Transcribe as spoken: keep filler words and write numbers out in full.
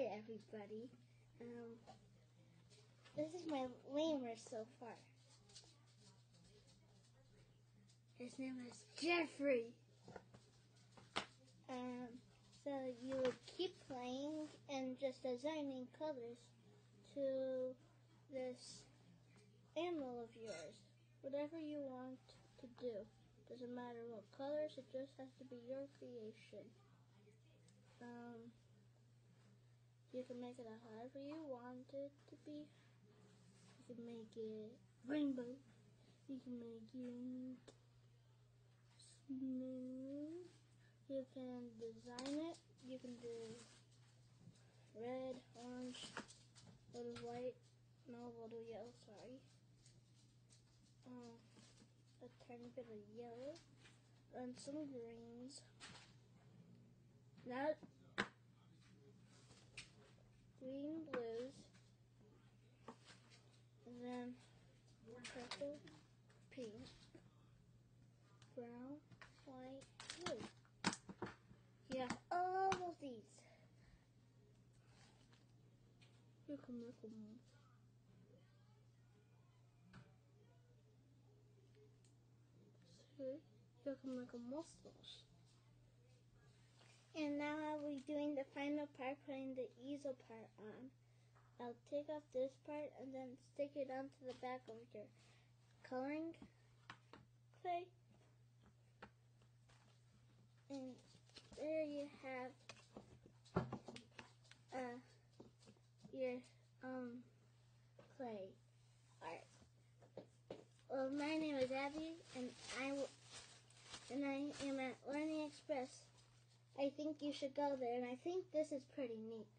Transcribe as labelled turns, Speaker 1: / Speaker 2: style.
Speaker 1: everybody. Um, this is my lemur so far. His name is Jeffrey. Um, so you would keep playing and just designing colors to this animal of yours. Whatever you want to do. Doesn't matter what colors, it just has to be your creation. Um, you can make it however you want it to be. You can make it rainbow. You can make it snow. You can design it. You can do red, orange, little white, no, little yellow, sorry. Um, a tiny bit of yellow, and some greens. Now, green, blues, and then purple, pink, brown, white, blue. You have all of these. You can make them. See? You can make a mustache. And now I'll be doing the final part, putting the easel part on. I'll take off this part and then stick it onto the back of your coloring clay. And there you have uh, your um, clay art. Well, my name is Abby, and I w and I am at Learning Express. I think you should go there, and I think this is pretty neat.